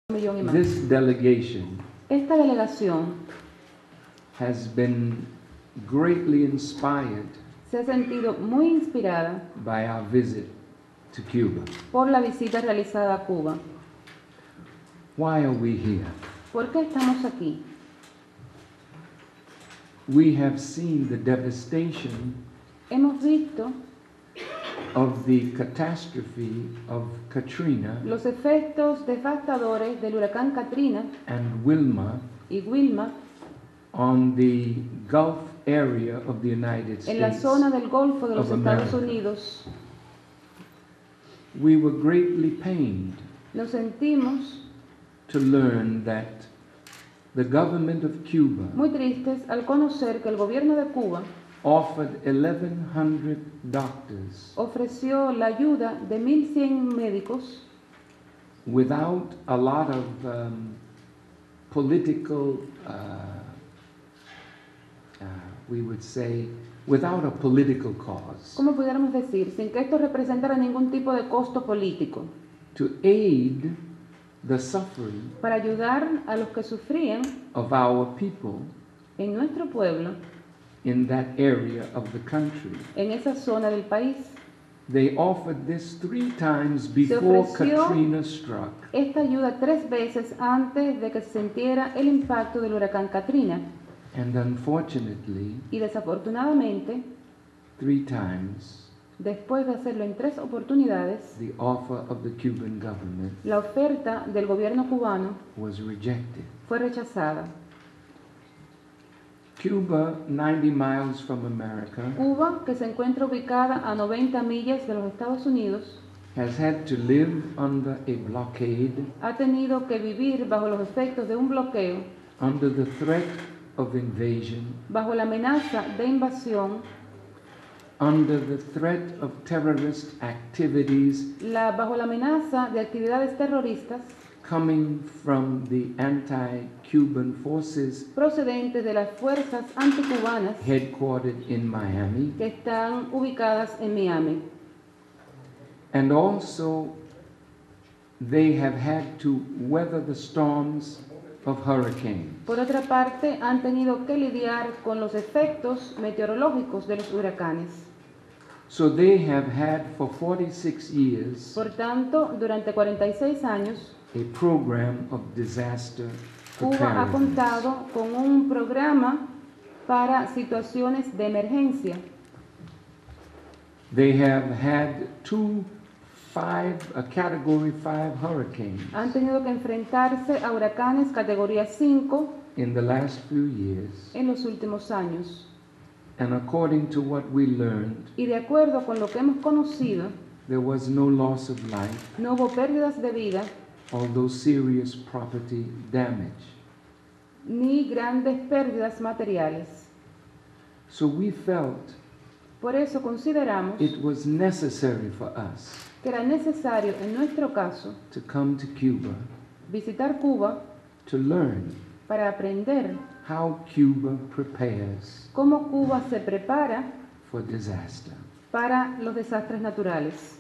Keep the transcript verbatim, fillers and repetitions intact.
millón y más. This delegation Esta delegación has been greatly inspired se ha sentido muy inspirada by our visit to Cuba. por la visita realizada a Cuba. Why are we here? ¿Por qué estamos aquí? We have seen the devastation Hemos visto of the catastrophe of Katrina los efectos devastadores del huracán Katrina and Wilma y Wilma on the Gulf area of the United en la States. zona del Golfo de los of Estados America. Unidos. We were greatly pained Nos sentimos to learn that the government of Cuba muy tristes al conocer que el gobierno de Cuba offered eleven hundred doctors ofreció la ayuda de mil cien médicos without a lot of um, political, uh, uh, we would say, without a political cause, ¿cómo pudiéramos decir? Sin que esto representara ningún tipo de costo político, to aid the suffering para ayudar a los que sufrían of our people en nuestro pueblo, in that area of the country. en esa zona del país. They offered this three times Se before ofreció Katrina struck. esta ayuda tres veces antes de que se sintiera el impacto del huracán Katrina. And unfortunately, Y desafortunadamente, three times, después de hacerlo en tres oportunidades, the offer of the Cuban government la oferta del gobierno cubano was rejected. fue rechazada. Cuba, ninety miles from America, Cuba, que se encuentra ubicada a noventa millas de los Estados Unidos, has had to live under a blockade, ha tenido que vivir bajo los efectos de un bloqueo, under the threat of invasion, bajo la amenaza de invasión, under the threat of terrorist activities la, bajo la amenaza de actividades terroristas coming from the anti-Cuban forces procedentes de las fuerzas anticubanas headquartered in Miami, que están ubicadas en Miami. and also they have had to weather the storms of hurricanes. Por otra parte, han tenido que lidiar con los efectos meteorológicos de los huracanes. So they have had for forty-six years Por tanto, durante cuarenta y seis años, a program of disaster Cuba ha preparedness. contado con un programa para situaciones de emergencia. They have had two five, a category five hurricanes Han tenido que enfrentarse a huracanes categoría cinco in the last few years. en los últimos años. And according to what we learned, Y de acuerdo con lo que hemos conocido, there was no loss of life, no hubo pérdidas de vida although serious property damage. ni grandes pérdidas materiales. So we felt Por eso consideramos it was necessary for us que era necesario, en nuestro caso, to come to Cuba visitar Cuba to learn para aprender how Cuba prepares cómo Cuba se prepara for disaster. para los desastres naturales.